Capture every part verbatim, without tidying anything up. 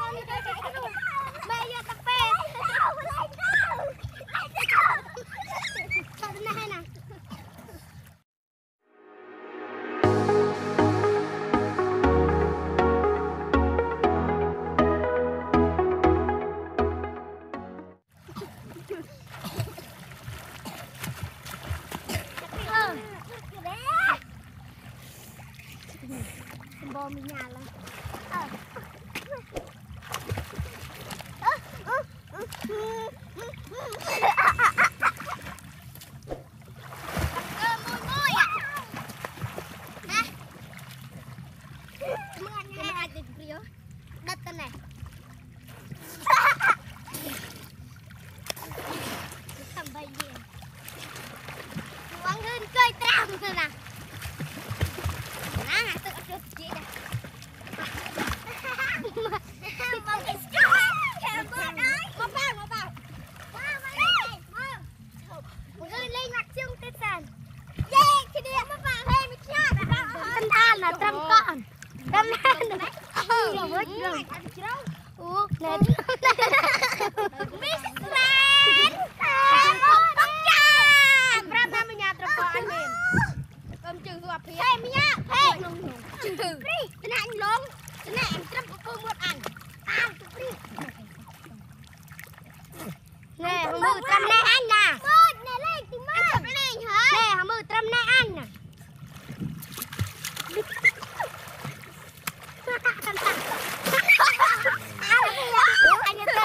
bò mình nhà là đất tên này thầm bay gì quăng lên cây tram thôi nè nè tự chụp chị nè mà cái sao mà đấy mà bao mà bao bao mà lên mà lên lên mặt chung tên sàn yeah cái đĩa mà vào đây mình chát tâm than là tâm con tâm than là ừ với rồi ủa nè Miss Lan em không bắt cha ra ba mươi nhà trồng cỏ anh em cơm trừ hộp thì em nhá hey trừ cái này anh lông cái này em trồng có cơm một ăn ăn đi nè không mưa trăm này anh nè nè lên thì mưa anh lên hả nè không mưa trăm này anh nè anh ta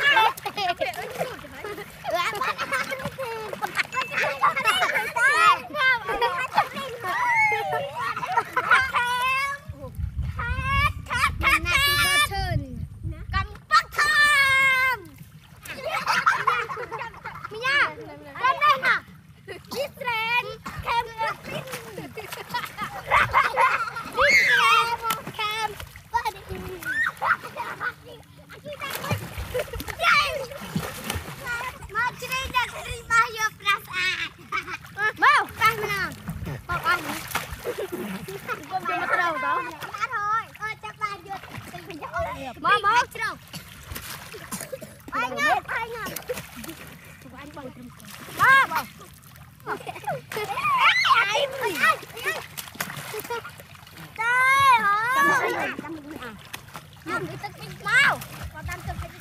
mơ mơ đâu anh ơi anh ơi anh bằng ba ba ai trời ơi năm mươi à năm mươi tấn mau còn năm mươi